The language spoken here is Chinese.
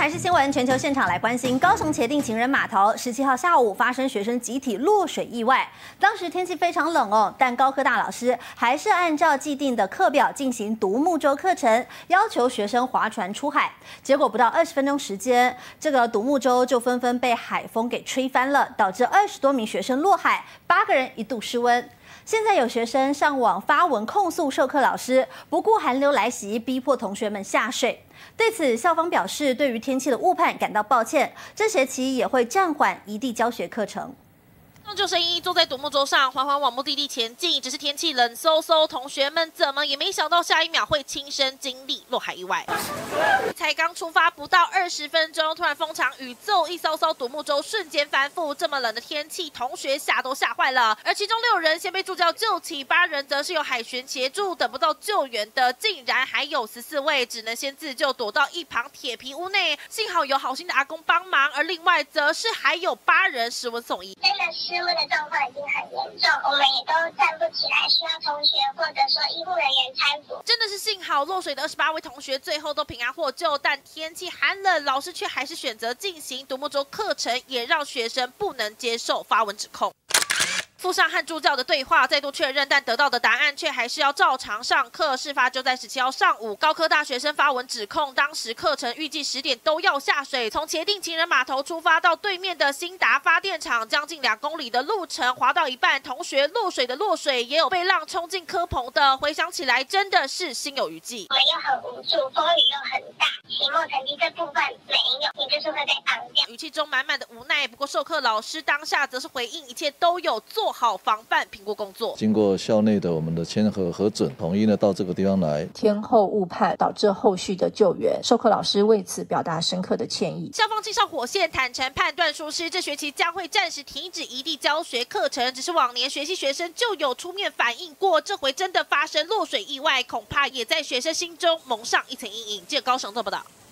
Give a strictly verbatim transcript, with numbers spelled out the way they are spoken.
台视新闻全球现场来关心高雄茄萣情人码头十七号下午发生学生集体落水意外。当时天气非常冷哦，但高科大老师还是按照既定的课表进行独木舟课程，要求学生划船出海。结果不到二十分钟时间，这个独木舟就纷纷被海风给吹翻了，导致二十多名学生落海，八个人一度失温。 现在有学生上网发文控诉授课老师不顾寒流来袭，逼迫同学们下水。对此，校方表示对于天气的误判感到抱歉，这学期也会暂缓异地教学课程。 救生衣坐在独木舟上，缓缓往目的地前进。只是天气冷飕飕，同学们怎么也没想到下一秒会亲身经历落海意外。才刚出发不到二十分钟，突然风强雨骤，一艘艘独木舟瞬间翻覆。这么冷的天气，同学吓都吓坏了。而其中六人先被助教救起，八人则是由海巡协助。等不到救援的，竟然还有十四位，只能先自救，躲到一旁铁皮屋内。幸好有好心的阿公帮忙，而另外则是还有八人失温送医。真的是。 失温的状况已经很严重，我们也都站不起来，需要同学或者说医护人员搀扶。真的是幸好落水的二十八位同学最后都平安获救，但天气寒冷，老师却还是选择进行独木舟课程，也让学生不能接受发文指控。 附上和助教的对话，再度确认，但得到的答案却还是要照常上课。事发就在十七号上午，高科大学生发文指控，当时课程预计十点都要下水，从茄萣情人码头出发到对面的新达发电厂，将近两公里的路程，滑到一半，同学落水的落水，也有被浪冲进科棚的。回想起来，真的是心有余悸。我们又很无助，风雨又很大，期末成绩这部分没有，也就是会被绑掉。语气中满满的无奈。不过授课老师当下则是回应，一切都有做 好防范评估工作， 经过校内的我们的签核核准，统一呢到这个地方来。 天后误判导致后续的救援，授课老师为此表达深刻的歉意。 校方介绍火线坦诚判断疏失，这学期将会暂时停止异地教学课程。只是往年学系学生就有出面反映过，这回真的发生落水意外，恐怕也在学生心中蒙上一层阴影。记者高雄做报道。